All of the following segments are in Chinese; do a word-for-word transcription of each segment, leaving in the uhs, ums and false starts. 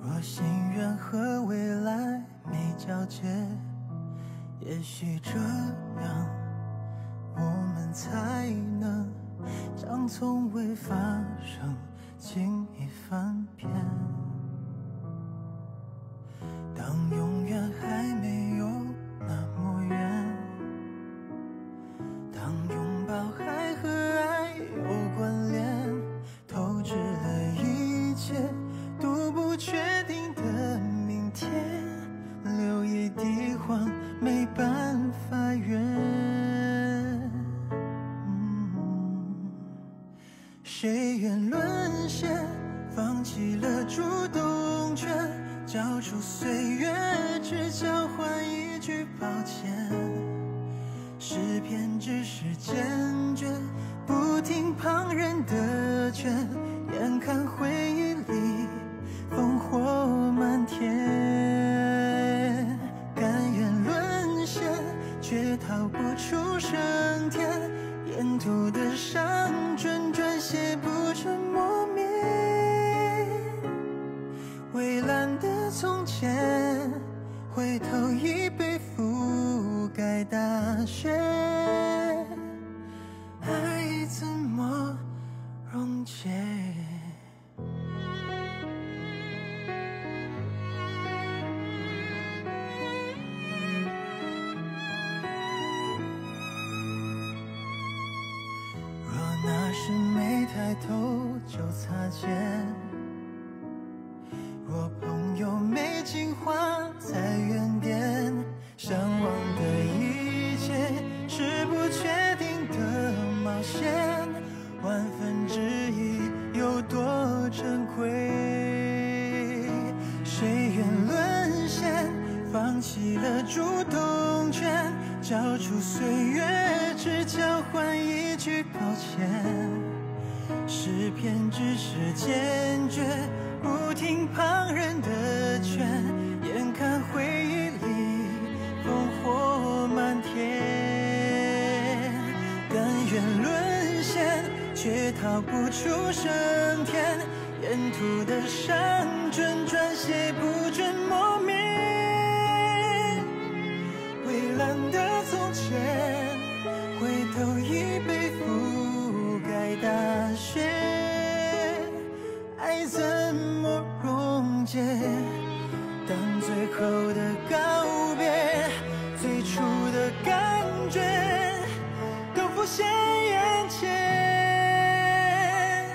若心愿和未来没交接，也许这样我们才能将从未发生轻易翻篇。当永远还没有那么远，当拥抱还和爱有关联，透支了一切都不确定的明天，留一地荒没办法圆。嗯，谁愿沦陷，放弃了主动权，交出岁月，只交换一句抱歉。诗篇只是坚决，不听旁人的劝，眼看回忆里烽火漫天，甘愿沦陷，却逃不出升天，沿途的伤辗转写不准磨灭。蔚蓝的从前，回头已被覆盖大雪，爱怎么溶解？若那时没抬头就擦肩，若朋友没进化在原点，向往的一切是不确定的冒险，万分之一有多珍贵？谁愿沦陷，放弃了主动权，交出岁月，只交换一句抱歉。诗篇只是坚决，不听旁人的劝，眼看回忆里烽火漫天，甘愿沦陷，却逃不出升天，沿途的伤辗转写不准磨灭。蔚蓝的从前，回头已被覆盖大雪，爱怎么溶解？当最后的告别，最初的感觉都浮现眼前，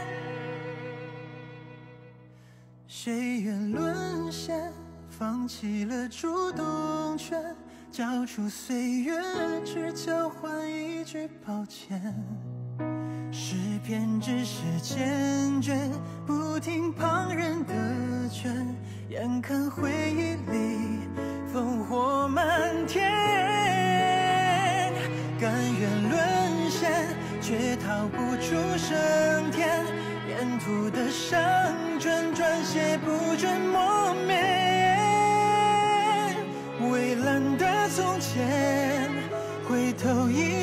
谁愿沦陷，放弃了主动权，交出岁月，只交换一句抱歉。诗篇只是坚决，不听旁人的劝，眼看回忆里烽火漫天，甘愿沦陷，却逃不出升天，沿途的伤辗转写不准磨灭。蔚蓝的从前，回头已